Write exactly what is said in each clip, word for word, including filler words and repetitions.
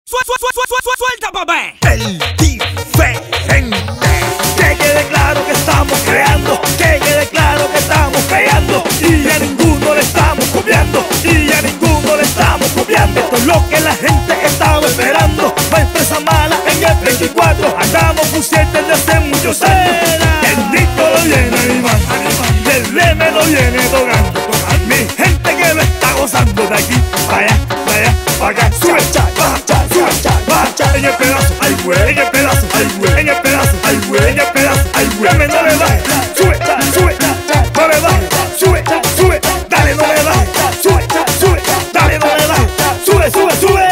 ¡Suelta, papá! El diferente. Que quede claro que estamos creando, que quede claro que estamos creando, y a ninguno le estamos copiando, y a ninguno le estamos copiando. Esto es lo que la gente estaba esperando. La empresa mala en el veinticuatro. Andamos con siete desde hace muchos años. El disco lo viene Iván, el leme lo viene tocando. Mi gente que lo está gozando de aquí para allá, para allá, para acá. Sube, baja, sube, baja. En el pedazo, ay güey, en el pedazo, ay güey, en el pedazo, ay güey, en el pedazo, ay güey. Dame, no le bajes, sube, sube, no le bajes, sube, sube, dale, no le bajes, sube, sube, dale, no le bajes, sube, sube, sube.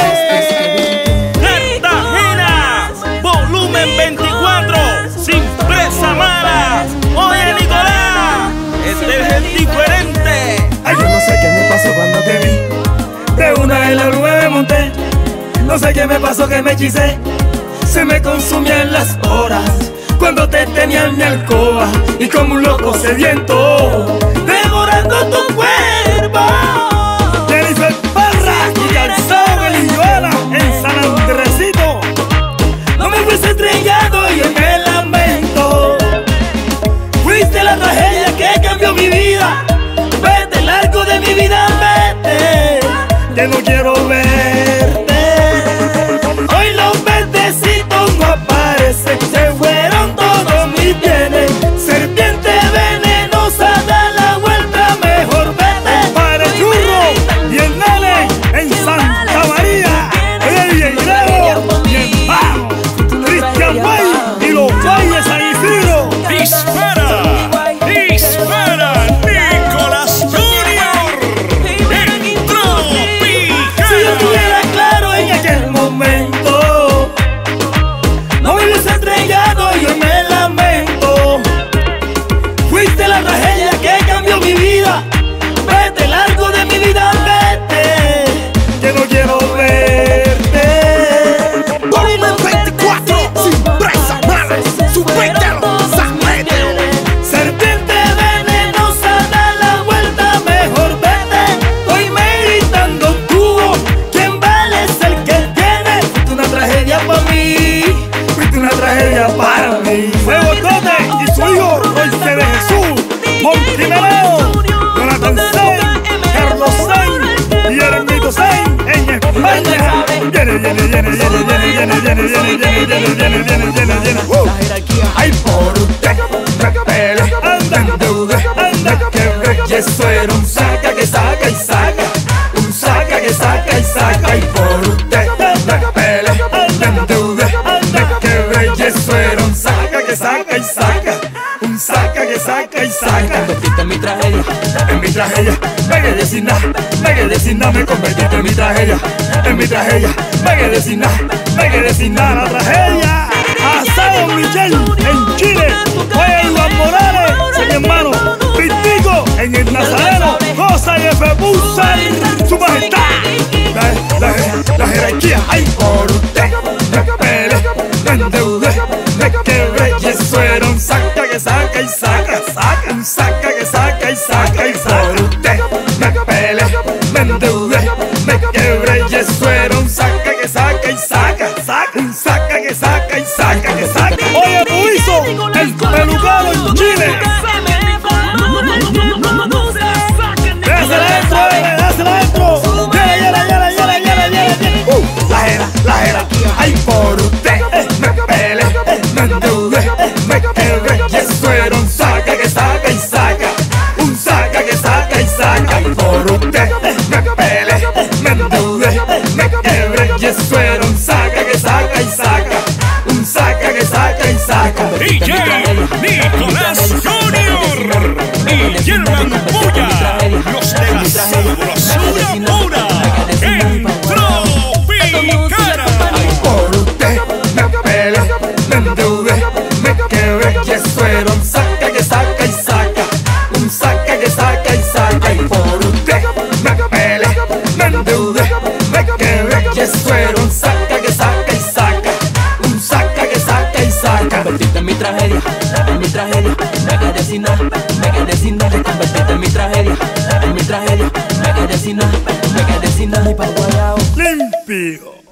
Cartagena, volumen veinticuatro, sin presa mala. Oye, Nicolás, este es el diferente. Ay, yo no sé qué me pasó cuando te vi, de una en la nube me monté. No sé qué me pasó que me hechicé, se me consumían las horas cuando te tenía en mi alcoba, y como un loco sediento, devorando tu cuerpo. Jennifer Parra y Calzado Belilluela en San Andresito. No me fuiste estrellado y yo me lamento. Fuiste la tragedia que cambió mi vida. Vete largo de mi vida, vete, que no quiero verte. Hoy los verdecitos no aparecen, se fueron todos mis bienes. Serpiente venenosa, da la vuelta, mejor vete. Para el churro y el nene en Santa María, el Guerrero y en Pau, Cristian Bay y los Valles San Isidro. Dispara, dispara, Nicolás Junior, el Tropical. Si yo estuviera claro en aquel momento, no me hubiese estrellado y hoy me lamento. Fuiste la tragedia que cambió mi vida. Vete largo de mi vida, vete, que no quiero verte. Volumen veinticuatro, sin presa mala, supétalo, samételo. Serpiente venenosa, da la vuelta, mejor vete. Hoy me gritan Don Tubo, ¿quién vale es el que tiene? Fuiste una tragedia para mí, fuiste una tragedia para mí. Fue Botote y su hijo Royce de Jesús, Montimeleo, Jonathan Sain, Carlos Sain y Ermito Sain en España. Viene, viene, viene, viene, viene, viene, viene, viene, viene, viene, viene, viene, viene, viene. Uh. Ay, por usted, me pele, anda, endeude, anda, quebré. Y eso era un saca que saca y saca, un saca que saca y saca. Ay, por usted, me pele, anda, endeude, me quebré. Y eso era un saca que saca y saca, un saca que saca y saca. Convertiste en mi tragedia, En mi tragedia, me quedé sin nada, me quedé sin nada, me convertiste en mi tragedia, en mi tragedia, me quedé sin nada, me quedé sin nada, la tragedia. Asado Michel en Chile, oye Iván Morales, soy mi hermano, Pitico en el Nazareno, Cosa y F. Pulsar, su majestad. La, la, la jerarquía, ay por usted, me pele, me endeudé, me quebré, y eso era un saca que saca y saca, saca, un saca que saca y saca, y por usted, me pele, me endeudé, me quebré, y eso era un saca que saca y saca, saca, un saca que saca y saca, que saca. Oye, Puizo, el pelucano en Chile. Dásela dentro, bebé, dásela dentro. Llena, llena, llena, llena, llena, llena, llena. Uh, la jera, la jera, ay por usted, eh, me pele, eh, me endeudé, eh, me quebré, y eso era un saca que saca y saca, un saca que saca y saca. Ay por usted, eh, me pele, eh, me endeudé, eh, me quebré, y eso era un saca que saca y saca, un saca que saca y saca. D J Nicolás Junior y Germán Puya, los de la sabrosura pura, el Tropical. Ay por usted, me pele, me endeudé, me quebré, y eso era un saca que saca y saca, un saca que saca y saca. Ay por usted, me pele, me endeudé, me quebré, y eso era un saca que saca y saca, un saca que saca y saca. convertiste en mi tragedia, en mi tragedia, me quedé sin nada, me quedé sin nada. Te convertiste en mi tragedia, en mi tragedia, me quedé sin nada, me quedé sin nada. Y pa' guayao Limpio.